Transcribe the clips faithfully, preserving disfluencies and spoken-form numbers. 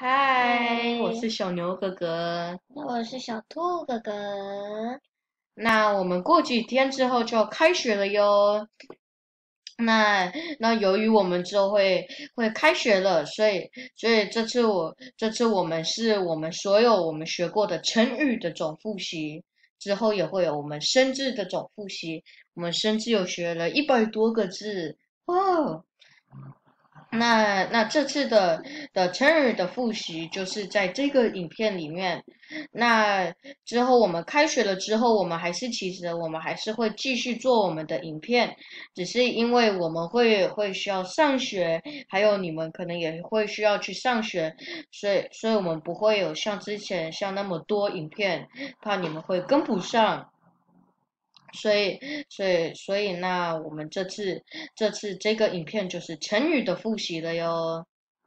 嗨，我是嗨， 小牛哥哥。 那我是小兔哥哥。 那我们过几天之后就要开学了哟。那那由于我们之后会会开学了，所以所以这次我这次我们是我们所有我们学过的成语的总复习，之后也会有我们生字的总复习。我们生字有学了一百多个字，哇哦！那那这次的的成语的复习就是在这个影片里面。那之后我们开学了之后，我们还是其实我们还是会继续做我们的影片，只是因为我们会会需要上学，还有你们可能也会需要去上学，所以所以我们不会有像之前像那么多影片，怕你们会跟不上。所以，所以，所以，那我们这次这次这个影片就是成语的复习了哟。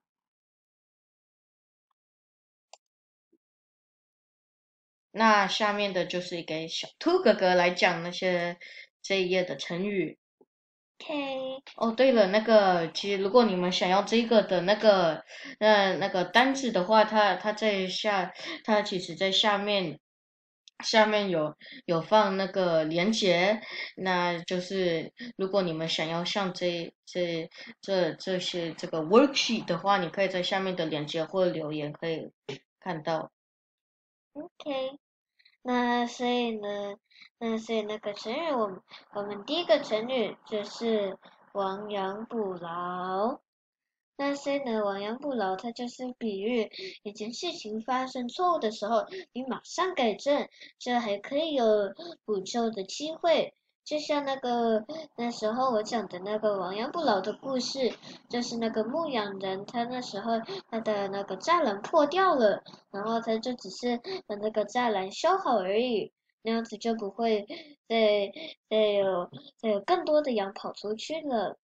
那下面的就是给小兔哥哥来讲那些这一页的成语。 OK， 哦，对了，那个其实如果你们想要这个的那个呃那个单子的话，它它在下，它其实在下面下面有有放那个连接，那就是如果你们想要像这这这这些这个 worksheet 的话，你可以在下面的链接或留言可以看到。 OK，那所以呢，那所以那个成语，我们我们第一个成语就是亡羊补牢。那所以呢，亡羊补牢，它就是比喻一件事情发生错误的时候，你马上改正，这还可以有补救的机会。就像那个那时候我讲的那个亡羊补牢的故事，就是那个牧羊人，他那时候他的那个栅栏破掉了，然后他就只是把那个栅栏修好而已，那样子就不会再再有再有更多的羊跑出去了。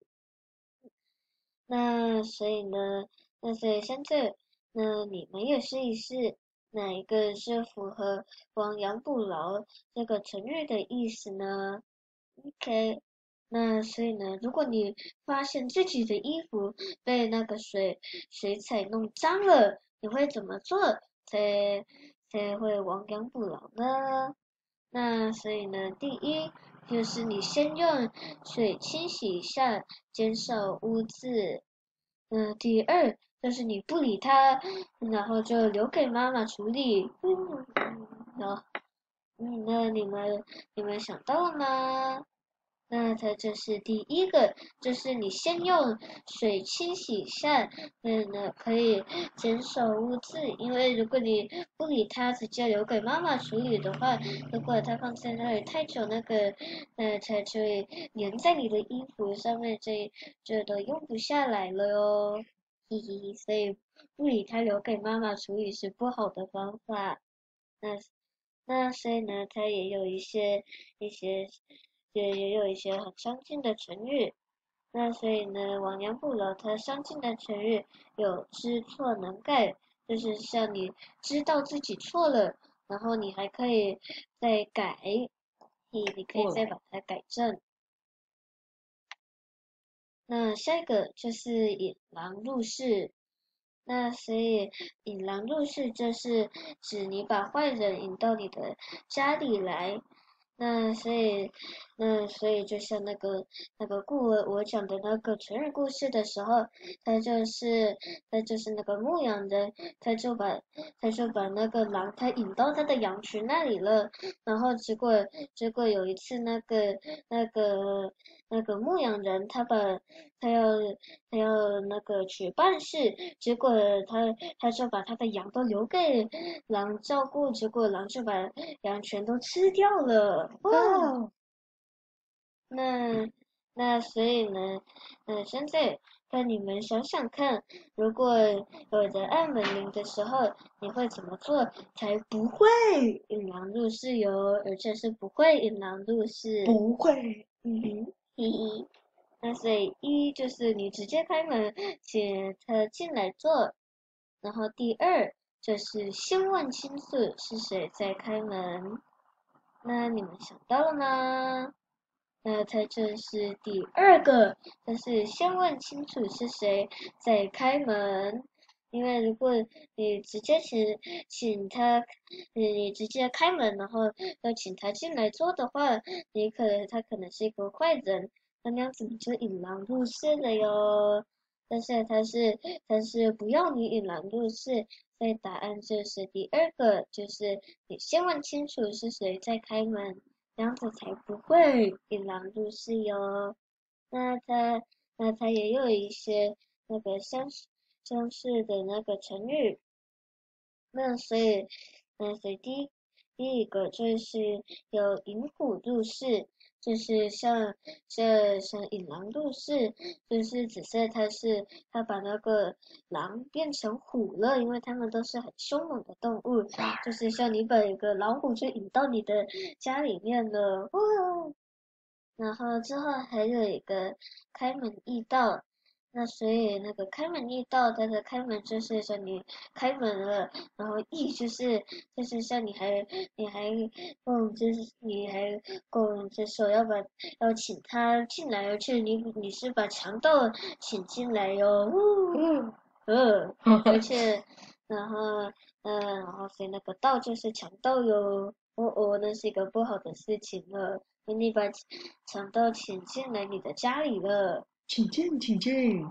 那所以呢，那所以现在，那你们也试一试，哪一个是符合“亡羊补牢”这个成语的意思呢？OK，那所以呢，如果你发现自己的衣服被那个水水彩弄脏了，你会怎么做才才会亡羊补牢呢？那所以呢，第一就是你先用水清洗一下，减少污渍。嗯，第二就是你不理它，然后就留给妈妈处理。嗯，然后，嗯，那你们你们想到了吗？那它就是第一个，就是你先用水清洗一下，嗯，那可以减少污渍。因为如果你不理它，直接留给妈妈处理的话，如果它放在那里太久，那个，呃，它就会粘在你的衣服上面，这这都用不下来了哟。嘿嘿，所以不理它，留给妈妈处理是不好的方法。那那所以呢，它也有一些一些也也有一些很相近的成语。那所以呢，亡羊补牢它相近的成语有知错能改，就是像你知道自己错了，然后你还可以再改，你你可以哦， 再把它改正。那下一个就是引狼入室。那所以引狼入室就是指你把坏人引到你的家里来。那所以，那所以就像那个那个故我我讲的那个成语故事的时候，他就是他就是那个牧羊人，他就把他就把那个狼他引到他的羊群那里了，然后结果结果有一次那个那个那个牧羊人他把他要他要那个去办事，结果他他就把他的羊都留给狼照顾，结果狼就把羊全都吃掉了。哇！ 哦， 那那所以呢，那现在跟你们想想看，如果有人按门铃的时候，你会怎么做才不会引狼入室哟？而且是不会引狼入室。 不会。 嗯哼，嘿嘿。那所以一就是你直接开门，请他进来坐。然后第二就是先问清楚是谁在开门。那你们想到了吗？那它这是第二个，就是先问清楚是谁在开门。 因为如果你直接请请他，你直接开门，然后要请他进来坐的话，你可能他可能是一个坏人，那那样子你就引狼入室了哟。但是他是他是不要你引狼入室，所以答案就是第二个，就是你先问清楚是谁在开门，这样子才不会引狼入室哟。那他那他也有一些那个相似相似的那个成语，那所以那所以第一第一个就是有引虎入室，就是像这像引狼入室，就是只是他是他把那个狼变成虎了，因为他们都是很凶猛的动物，就是像你把一个老虎就引到你的家里面了，哇！然后之后还有一个开门易道，那所以那个开门易道，它的开门就是说你开门了，然后易就是就是像你还你还嗯就是你还嗯就说要把要请他进来，而且你你是把强盗请进来哟，嗯呃，而且然后嗯然后所以那个盗就是强盗哟，哦哦，那是一个不好的事情了。你把强盗请进来你的家里了。 请进，请进。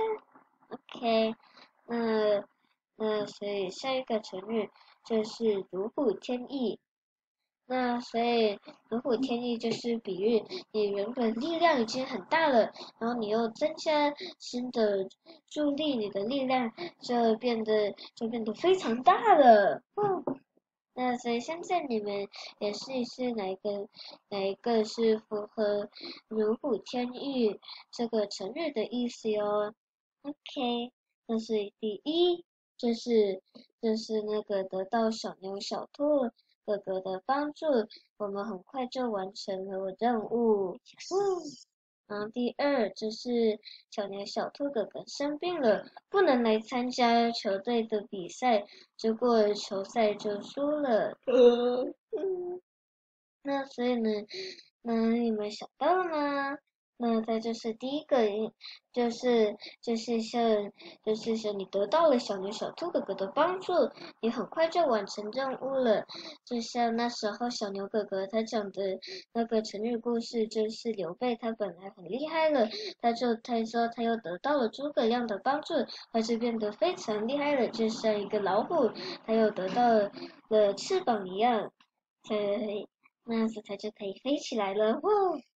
OK，那那所以下一个成语就是如虎添翼。那所以如虎添翼就是比喻你原本力量已经很大了，然后你又增加新的助力，你的力量就变得就变得非常大了。嗯，那所以现在你们也试一试哪一个哪一个是符合如虎添翼这个成语的意思哟。OK，那是第一，就是就是那个得到小牛小兔哥哥的帮助，我们很快就完成了任务。嗯，然后第二就是小牛小兔哥哥生病了，不能来参加球队的比赛，结果球赛就输了。呃，嗯，那所以呢，那你们想到了吗？那再就是第一个，就是就是像就是像你得到了小牛小兔哥哥的帮助，你很快就完成任务了。就像那时候小牛哥哥他讲的那个成语故事，就是刘备他本来很厉害了，他就他说他又得到了诸葛亮的帮助，他就变得非常厉害了，就像一个老虎，他又得到了翅膀一样，才那样子他就可以飞起来了。哇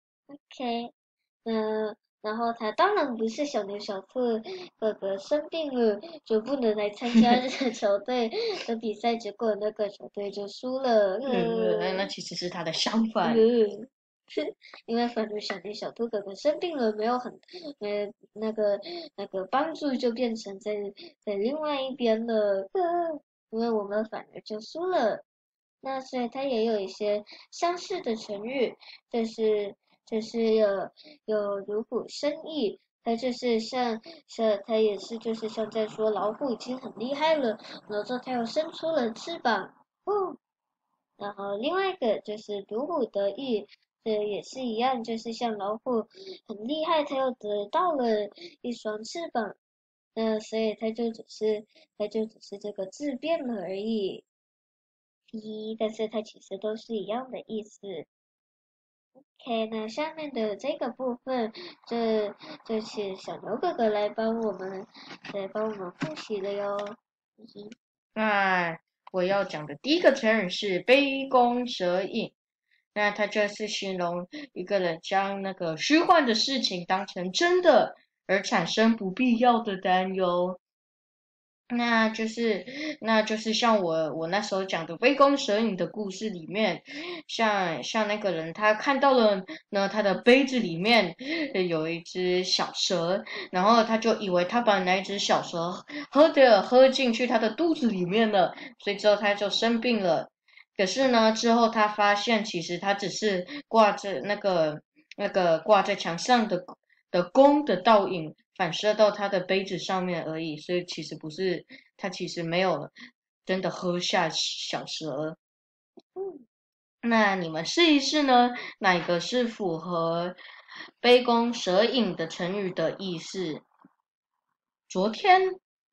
OK。嗯，然后他当然不是小牛小兔哥哥生病了就不能来参加这个球队的比赛，结果那个球队就输了。 呃，那呃， 其实是他的相反。 呃，因为反正小牛小兔哥哥生病了，没有很呃那个那个帮助就变成在在另外一边了。呃，因为我们反而就输了。那所以它也有一些相似的成语，就是就是有有如虎生翼，它就是像像它也是就是像在说老虎已经很厉害了，然后之后它又伸出了翅膀，哦，然后另外一个就是如虎得翼，这也是一样，就是像老虎很厉害，它又得到了一双翅膀，那所以它就只是它就只是这个字变了而已。一，但是它其实都是一样的意思。OK，那下面的这个部分，这就请小牛哥哥来帮我们，来帮我们复习了哟。 那我要讲的第一个成语是杯弓蛇影。那它就是形容一个人将那个虚幻的事情当成真的，而产生不必要的担忧。那就是，那就是像我我那时候讲的杯弓蛇影的故事里面，像像那个人他看到了呢，他的杯子里面有一只小蛇，然后他就以为他把那一只小蛇喝的喝进去他的肚子里面了，所以之后他就生病了。可是呢，之后他发现其实他只是挂着那个那个挂在墙上的的弓的倒影反射到他的杯子上面而已，所以其实不是，他其实没有真的喝下小蛇。那你们试一试呢？哪个是符合杯弓蛇影的成语的意思？昨天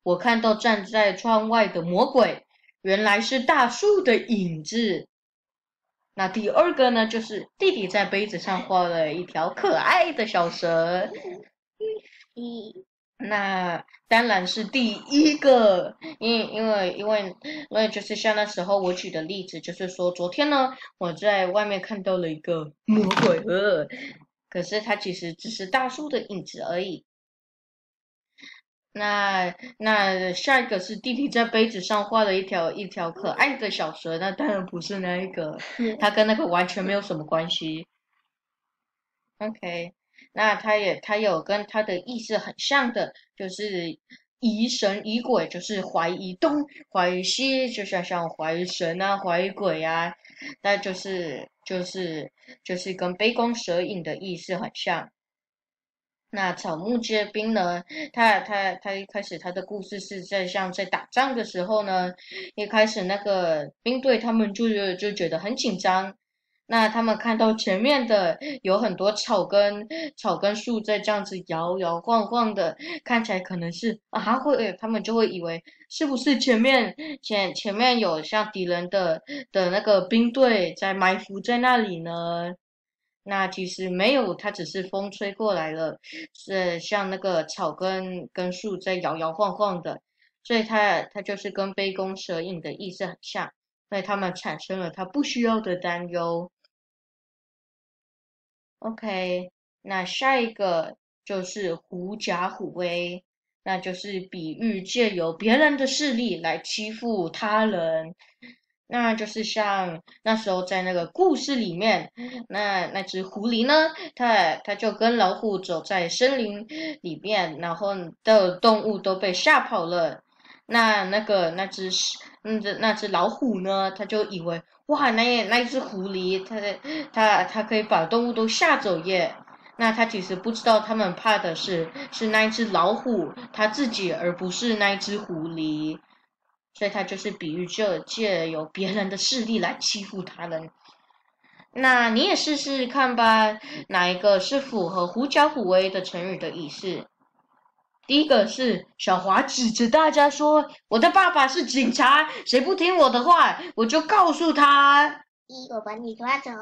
我看到站在窗外的魔鬼，原来是大树的影子。那第二个呢，就是弟弟在杯子上画了一条可爱的小蛇。那当然是第一个，因因为因为因为就是像那时候我举的例子，就是说昨天呢，我在外面看到了一个魔鬼呃，可是它其实只是大树的影子而已。那那下一个是弟弟在杯子上画了一条一条可爱的小蛇，那当然不是那一个，它跟那个完全没有什么关系。OK，那他也他有跟他的意思很像的，就是疑神疑鬼，就是怀疑东怀疑西，就像像怀疑神啊，怀疑鬼啊，那就是就是就是跟杯弓蛇影的意思很像。那草木皆兵呢？他他他一开始他的故事是在像在打仗的时候呢，一开始那个兵队他们就就觉得很紧张。那他们看到前面的有很多草根草根树在这样子摇摇晃晃的，看起来可能是啊会，他们就会以为是不是前面前前面有像敌人的的那个兵队在埋伏在那里呢？那其实没有，它只是风吹过来了，是像那个草根跟树在摇摇晃晃的，所以它它就是跟杯弓蛇影的意思很像，所以他们产生了他不需要的担忧。OK，那下一个就是狐假虎威，那就是比喻借由别人的势力来欺负他人。那就是像那时候在那个故事里面，那那只狐狸呢，它它就跟老虎走在森林里面，然后的动物都被吓跑了。那那个那只是那只那只老虎呢，它就以为哇，那那一只狐狸，它它它可以把动物都吓走耶。那它其实不知道，他们怕的是是那一只老虎它自己，而不是那一只狐狸。所以它就是比喻就借由别人的势力来欺负他人。那你也试试看吧，哪一个是符合狐假虎威的成语的意思？第一个是小华指着大家说：“我的爸爸是警察，谁不听我的话，我就告诉他。” 我把你抓走。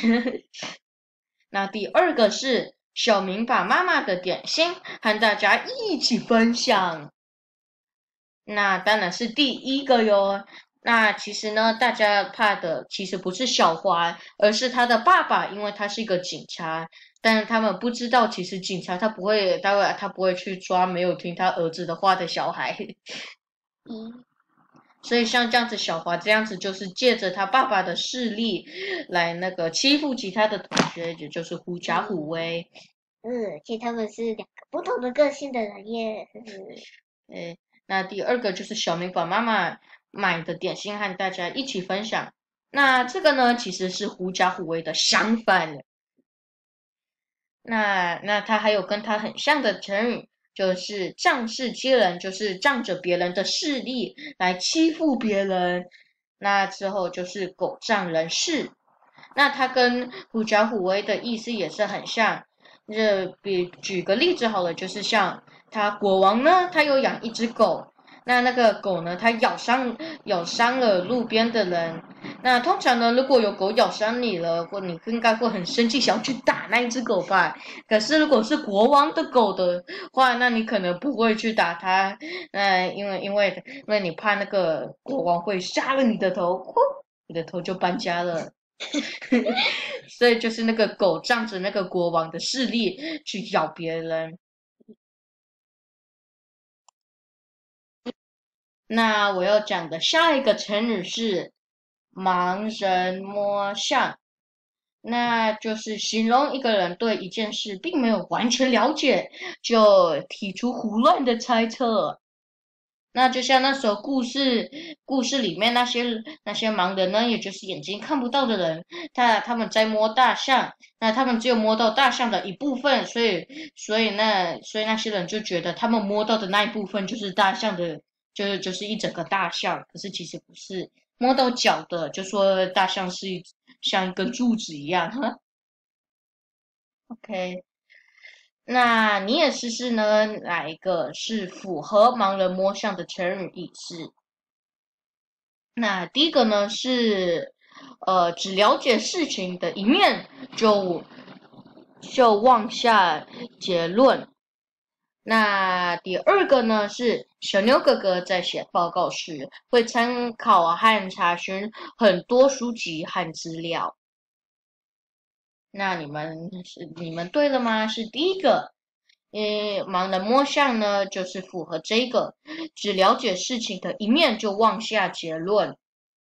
那第二个是小明把妈妈的点心和大家一起分享。那当然是第一个哟。那其实呢，大家怕的其实不是小华，而是他的爸爸，因为他是一个警察。但是他们不知道，其实警察他不会，他会他不会去抓没有听他儿子的话的小孩。 嗯， 所以像这样子，小华这样子就是借着他爸爸的势力来那个欺负其他的同学，也就是狐假虎威。 嗯，其实他们是两个不同的个性的人耶。 诶，那第二个就是小明把妈妈买的点心和大家一起分享。那这个呢，其实是狐假虎威的相反。那那他还有跟他很像的成语，就是仗势欺人，就是仗着别人的势力来欺负别人。那之后就是狗仗人势。那它跟狐假虎威的意思也是很像。这比举个例子好了，就是像他国王呢，他有养一只狗，那那个狗呢，它咬伤咬伤了路边的人。那通常呢，如果有狗咬伤你了，或你应该会很生气，想要去打那一只狗吧。可是如果是国王的狗的话，那你可能不会去打它，那因为因为因为你怕那个国王会杀了你的头，呼，你的头就搬家了。所以就是那个狗仗着那个国王的势力去咬别人。那我要讲的下一个成语是盲人摸象，那就是形容一个人对一件事并没有完全了解，就提出胡乱的猜测。那就像那首故事故事里面那些那些盲人呢，也就是眼睛看不到的人，他他们在摸大象，那他们只有摸到大象的一部分，所以所以那所以那些人就觉得他们摸到的那一部分就是大象的，就是就是一整个大象，可是其实不是，摸到脚的就说大象是像一根柱子一样。OK， 那你也试试呢，哪一个是符合盲人摸象的成语意思？那第一个呢是，呃，只了解事情的一面就就妄下结论。那第二个呢是小牛哥哥在写报告时会参考和查询很多书籍和资料。那你们是你们对了吗？是第一个。呃，盲人摸象呢，就是符合这个，只了解事情的一面就妄下结论。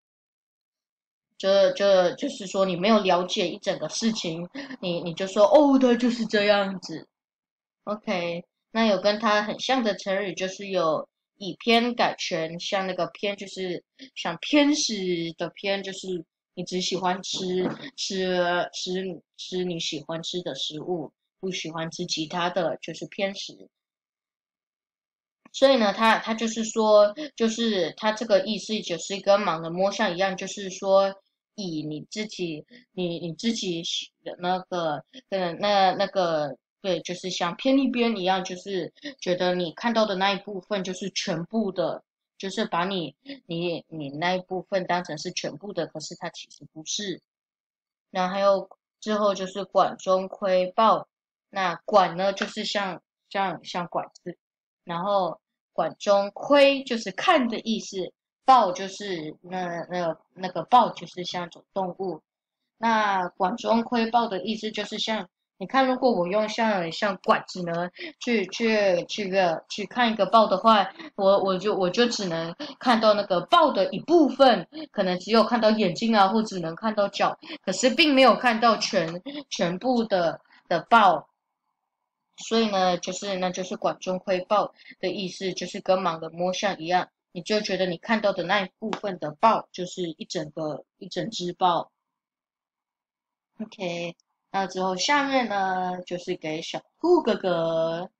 这这就是说你没有了解一整个事情，你你就说哦，他就是这样子。OK，那有跟他很像的成语就是有以偏概全，像那个偏就是像偏食的偏，就是你只喜欢吃吃吃吃你喜欢吃的食物，不喜欢吃其他的，就是偏食。所以呢，他他就是说，就是他这个意思就是跟盲人摸象一样，就是说以你自己你你自己的那个呃那那个对，就是像偏一边一样，就是觉得你看到的那一部分就是全部的，就是把你你你那一部分当成是全部的，可是它其实不是。然后还有之后就是管中窥豹，那管呢就是像像像管子，然后管中窥就是看的意思，豹就是那那那个豹就是像一种动物，那管中窥豹的意思就是像你看，如果我用像像管子呢，去去去个去看一个豹的话，我我就我就只能看到那个豹的一部分，可能只有看到眼睛啊，或只能看到脚，可是并没有看到全全部的的豹。所以呢，就是那就是管中窥豹的意思，就是跟盲人摸象一样，你就觉得你看到的那一部分的豹，就是一整个一整只豹。OK，那之后下面呢，就是给小兔哥哥。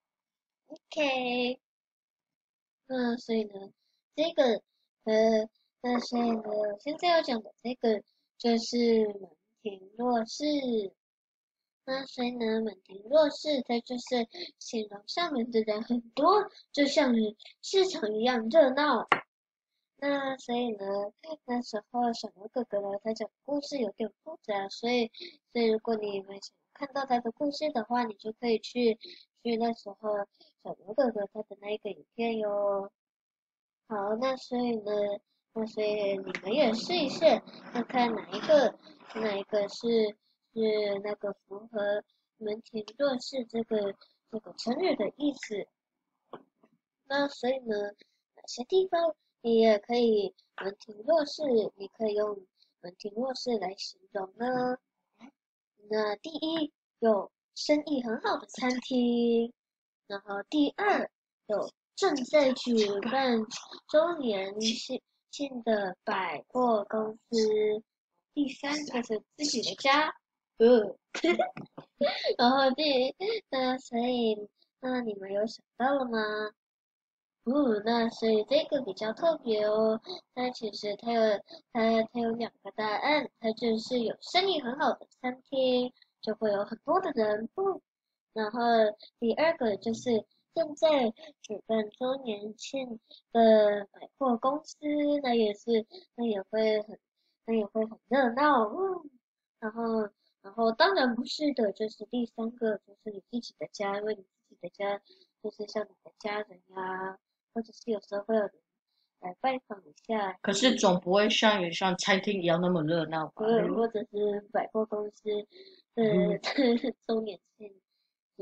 OK，那所以呢，这个呃，那所以呢，现在要讲的这个就是门庭若市。那所以呢，门庭若市，它就是形容上面的人很多，就像市场一样热闹。那所以呢，那时候小牛哥哥呢，他讲故事有点复杂，所以所以如果你们想看到他的故事的话，你就可以去去那时候小牛哥哥他的那一个影片哟。好，那所以呢，那所以你们也试一试，看看哪一个哪一个是是那个符合门庭若市这个这个成语的意思。那所以呢，哪些地方你也可以门庭若市？你可以用门庭若市来形容呢？那第一有生意很好的餐厅，然后第二有正在举办周年庆庆的百货公司，第三就是自己的家，呃，然后第那所以那你们有想到了吗？哦，那所以这个比较特别哦。它其实它有它它有两个答案，它就是有生意很好的餐厅，就会有很多的人不。然后第二个就是正在举办周年庆的百货公司，那也是那也会很那也会很热闹。嗯，然后然后当然不是的，就是第三个就是你自己的家，因为你自己的家就是像你的家人呀。或者是有时候会有人来拜访一下， 可是总不会像有像餐厅一样那么热闹吧？ 或或者是百货公司的周年庆，嗯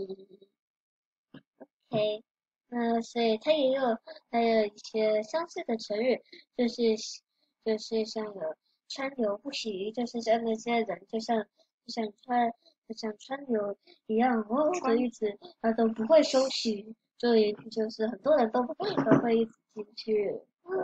，OK，那所以它也有还有一些相似的成语，就是就是像有川流不息，就是像那些人就像就像川就像川流一样哦，就一直他都不会休息，所以就是很多人都都会一直进去。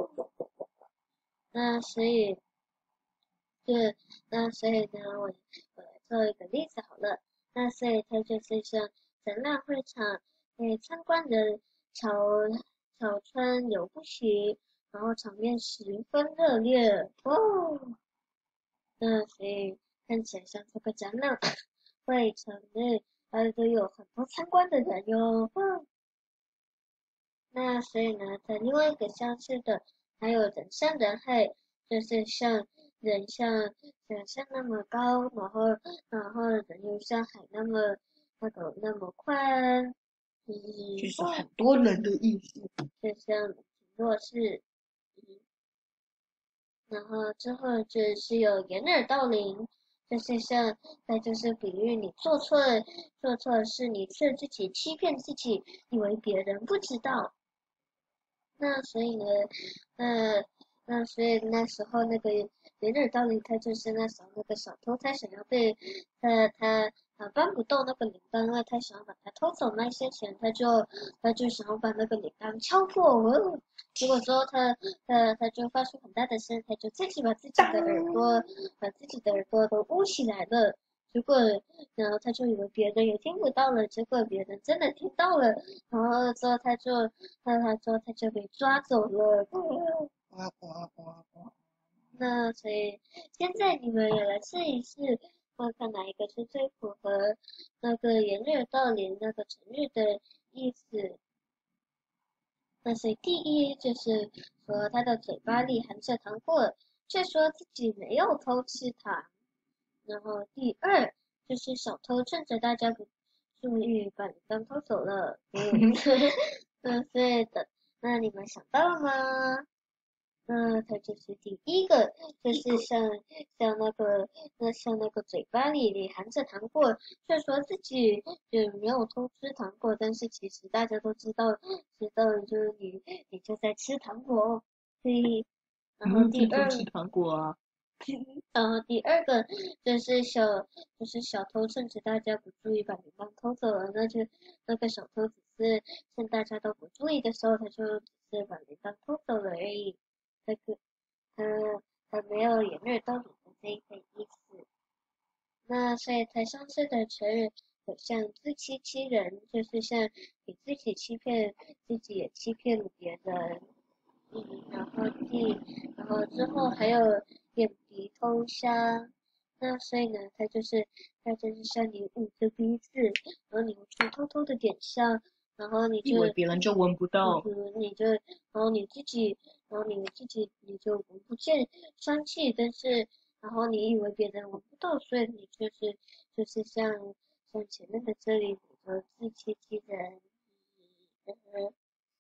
那所以，对，那所以呢，我我来做一个例子好了。那所以它就是像展览会场，诶，参观人潮潮川流不息，然后场面十分热烈哦。那所以看起来像这个展览会场内还都有很多参观的人哟。嗯，那所以呢，在另外一个相似的，还有人山人海，就是像人像想象那么高，然后然后人又像海那么那个那么宽，嗯， 就是很多人的意思。 就像若是，嗯，然后之后就是有掩耳盗铃，就是像那就是比喻你做错做错事，你是自己欺骗自己，以为别人不知道。那所以呢，呃，那所以那时候那个掩耳盗铃，他就是那时候那个小偷，他想要被他他啊搬不动那个铃铛了，他想要把它偷走那些钱，他就他就想要把那个铃铛敲破，哦，结果之后他他他就发出很大的声，他就自己把自己的耳朵把自己的耳朵都捂起来了。结果，然后他就以为别人也听不到了，结果别人真的听到了，然后之后他就，那他之后他就被抓走了。那所以现在你们也来试一试，看看哪一个是最符合那个掩耳盗铃那个成语的意思。那所以第一就是说他的嘴巴里含着糖果，却说自己没有偷吃糖。然后第二就是小偷趁着大家不注意把铃铛偷走了。嗯，嗯，所以的，那你们想到了吗？那它就是第一个，就是像像那个那像那个嘴巴里里含着糖果，却说自己就没有偷吃糖果，但是其实大家都知道，知道就是你你就在吃糖果哦。所以，然后嗯， 第二天天吃糖果啊。 然后第二个就是小，就是小偷趁着大家不注意把铃铛偷走了，那就那个小偷只是趁大家都不注意的时候，他就只是把铃铛偷走了而已。那个，嗯，他没有掩耳盗铃的这一个意思。那所以才上次的成语有像自欺欺人，就是像你自己欺骗自己，也欺骗了别人。嗯，然后第，然后之后还有眼鼻偷香，那所以呢，它就是它就是像你捂着鼻子，然后你去偷偷的点香，然后你就， 以为别人就闻不到。 嗯，你就，然后你自己，然后你自己你就闻不见香气，但是然后你以为别人闻不到，所以你就是就是像像前面的这里，你就自欺欺人，嗯。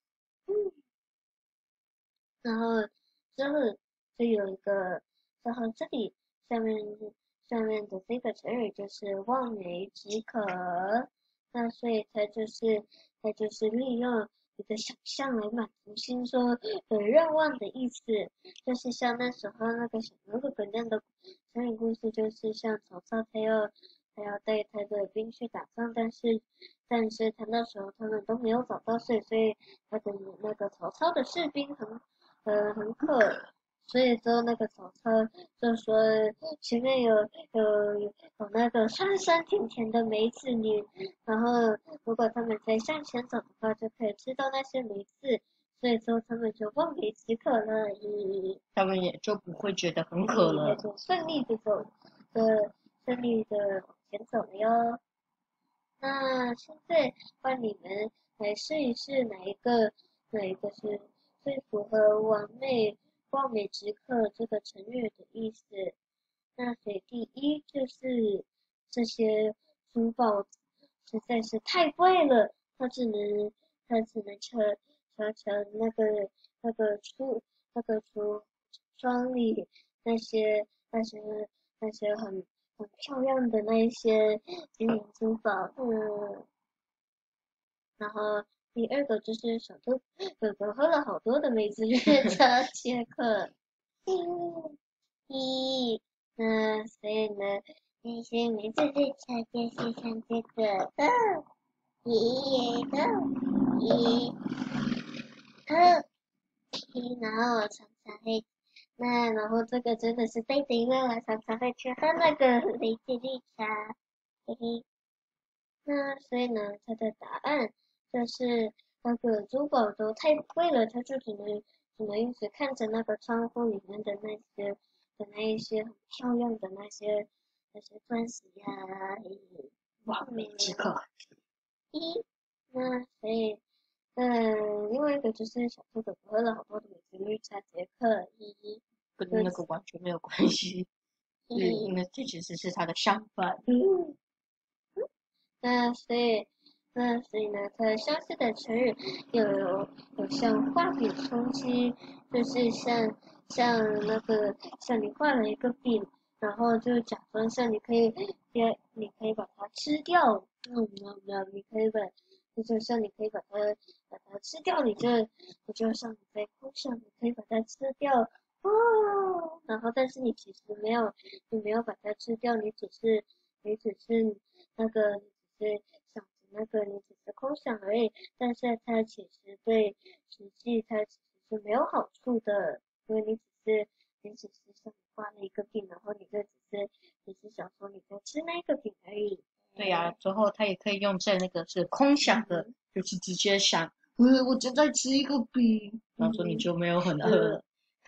然后之后就有一个，然后这里下面下面的这个成语就是望梅止渴，那所以它就是它就是利用你的想象来满足心中的愿望的意思，就是像那时候那个小牛的本亮的成语故事，就是像曹操他要他要带他的兵去打仗，但是但是他那时候他们都没有找到水，所以他的那个曹操的士兵很呃很渴，所以之后那个曹操就说前面有有有那个酸酸甜甜的梅子女，然后如果他们再向前走的话，就可以吃到那些梅子，所以说他们就望梅止渴了，咦， 他们也就不会觉得很渴了。 就顺利的走的顺利的往前走了哟。那现在换你们来试一试哪一个哪一个是最符合完美望美止渴这个成语的意思。那所以第一就是这些珠宝实在是太贵了，它只能它只能瞧瞧瞧那个那个橱那个橱窗里那些那些那些很很漂亮的那一些金银珠宝，嗯，然后第二个就是小偷哥哥喝了好多的梅子月茶解渴，嗯，一，那所以呢，那些梅子月茶就是像这个的，一的，一二一，然后我常常会，那然后这个真的是对的，因为我常常会去喝那个梅子绿茶，嘿嘿。那所以呢，它的答案就是那个珠宝都太贵了，他就只能只能一直看着那个窗户里面的那些的那一些很漂亮的那些那些钻石呀，嘿嘿。 完美之刻。 一，那所以，嗯，另外一个就是小兔子喝了好多的美式绿茶杰克一， 跟那个完全没有关系，是因为这其实是它的相反。 嗯，那所以，那所以呢，它相似的成语又有有像画饼充饥，就是像像那个像你画了一个饼，然后就假装像你可以也你可以把它吃掉，嗯嗯嗯，你可以把，就像你可以把它把它吃掉，你就你就像你在空想，你可以把它吃掉。哦，然后但是你其实没有，你没有把它吃掉，你只是你只是那个你只是想着那个你只是空想而已，但是它其实对实际它其实是没有好处的，因为你只是你只是像画了一个饼，然后你就只是只是想说你在吃那个饼而已。 对呀、啊，之后它也可以用在那个是空想的，嗯、就是直接想，呃，我正在吃一个饼，然后说你就没有很饿了。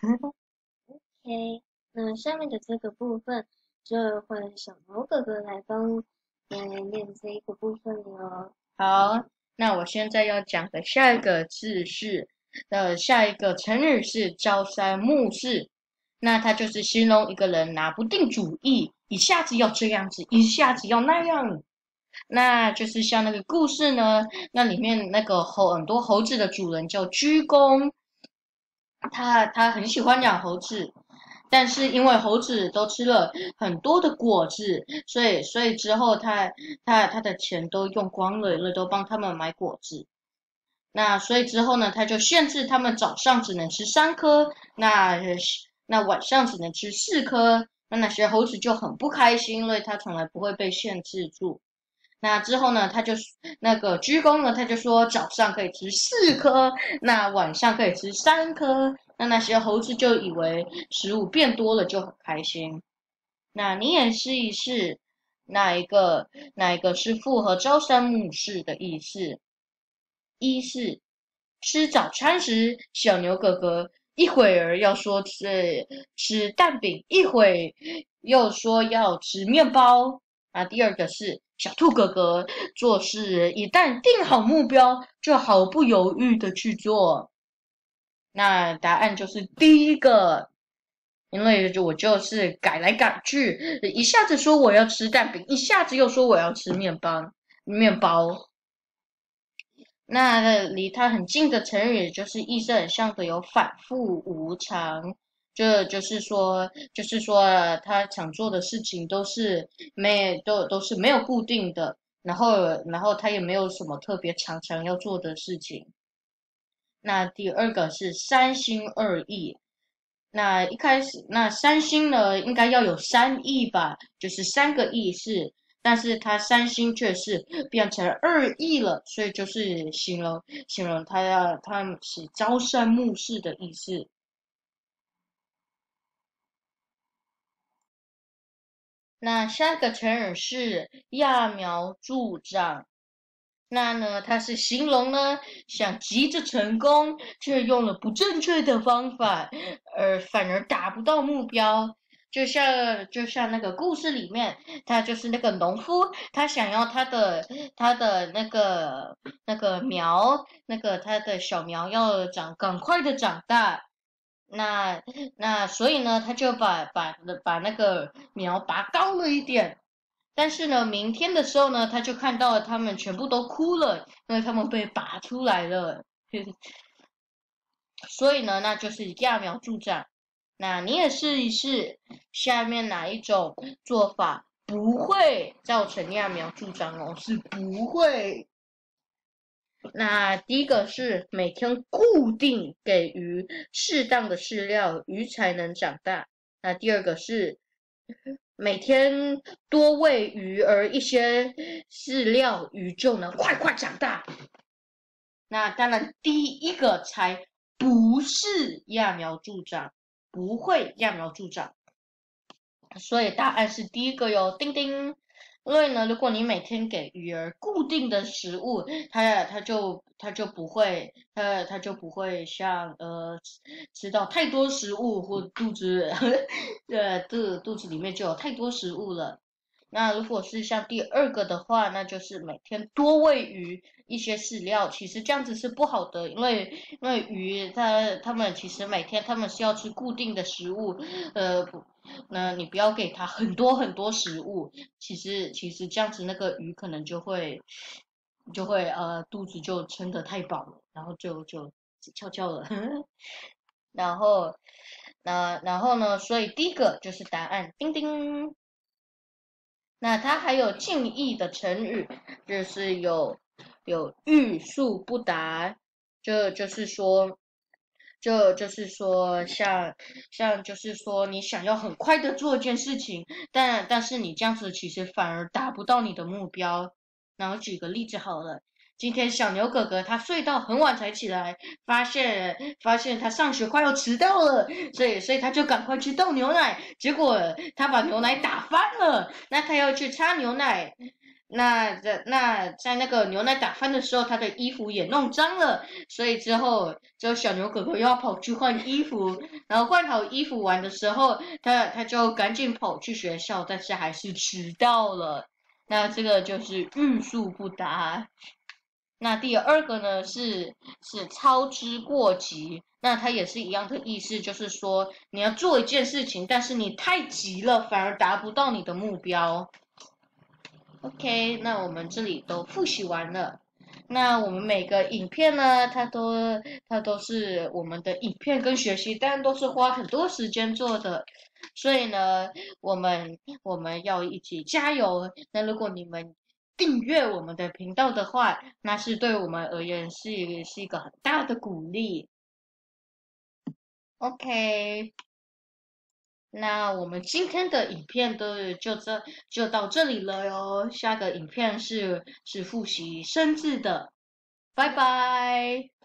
OK，那下面的这个部分就换小毛哥哥来帮来念这一个部分了。 好，那我现在要讲的下一个字是，呃，下一个成语是朝三暮四。那它就是形容一个人拿不定主意，一下子要这样子，一下子要那样。那就是像那个故事呢，那里面那个猴很多猴子的主人叫鞠躬，他他很喜欢养猴子，但是因为猴子都吃了很多的果子，所以所以之后他他他的钱都用光了，因为都帮他们买果子。那所以之后呢，他就限制他们早上只能吃三颗，那那晚上只能吃四颗。那那些猴子就很不开心，因为他从来不会被限制住。那之后呢，他就那个鞠躬呢，他就说早上可以吃四颗，那晚上可以吃三颗。那那些猴子就以为食物变多了，就很开心。那你也试一试，哪一个哪一个是符合朝三暮四的意思？一是吃早餐时，小牛哥哥一会儿要说吃吃蛋饼，一会又说要吃面包。啊，第二个是小兔哥哥做事一旦定好目标，就毫不犹豫的去做。那答案就是第一个，因为我就是改来改去，一下子说我要吃蛋饼，一下子又说我要吃面包，面包。那离它很近的成语就是意思很像的，有反复无常。这就是说，就是说他想做的事情都是没都都是没有固定的，然后然后他也没有什么特别常常要做的事情。那第二个是三心二意。那一开始，那三星呢，应该要有三亿吧，就是三个亿是，但是它三星却是变成二亿了，所以就是形容形容它要它是朝三暮四的意思。那下一个成语是揠苗助长。那呢，它是形容呢，想急着成功，却用了不正确的方法，而反而达不到目标。就像就像那个故事里面，他就是那个农夫，他想要他的他的那个那个苗，那个他的小苗要长赶快的长大。那那所以呢，他就把把把那个苗拔高了一点。但是呢，明天的时候呢，他就看到了他们全部都哭了，因为他们被拔出来了。所以呢，那就是揠苗助长。那你也试一试，下面哪一种做法不会造成揠苗助长哦？是不会。那第一个是每天固定给鱼适当的饲料，鱼才能长大。那第二个是每天多喂鱼儿一些饲料，鱼就能快快长大。那当然，第一个才不是揠苗助长，不会揠苗助长。所以答案是第一个哟，叮叮。因为呢，如果你每天给鱼儿固定的食物，它它就它就不会，它它就不会像呃吃到太多食物或肚子，呃肚肚子里面就有太多食物了。 那如果是像第二个的话，那就是每天多喂鱼一些饲料。其实这样子是不好的，因为因为鱼它它们其实每天它们是要吃固定的食物，呃，不，那你不要给它很多很多食物，其实其实这样子那个鱼可能就会就会呃肚子就撑得太饱了，然后就就翘翘了。然后那然后呢，所以第一个就是答案，叮叮。那它还有近义的成语，就是有有欲速不达，这就是说，这就是说像像就是说你想要很快的做一件事情，但但是你这样子其实反而达不到你的目标。然后举个例子好了。今天小牛哥哥他睡到很晚才起来，发现发现他上学快要迟到了，所以所以他就赶快去倒牛奶，结果他把牛奶打翻了，那他要去擦牛奶，那在那在那个牛奶打翻的时候，他的衣服也弄脏了，所以之后之后小牛哥哥又要跑去换衣服，然后换好衣服完的时候，他他就赶紧跑去学校，但是还是迟到了。那这个就是欲速不达。那第二个呢是是操之过急，那它也是一样的意思，就是说你要做一件事情，但是你太急了，反而达不到你的目标。OK，那我们这里都复习完了。那我们每个影片呢，它都它都是我们的影片跟学习，但都是花很多时间做的。所以呢，我们我们要一起加油。那如果你们订阅我们的频道的话，那是对我们而言是是一个很大的鼓励。OK，那我们今天的影片都就这就到这里了哟。下个影片是是复习生字的，拜拜。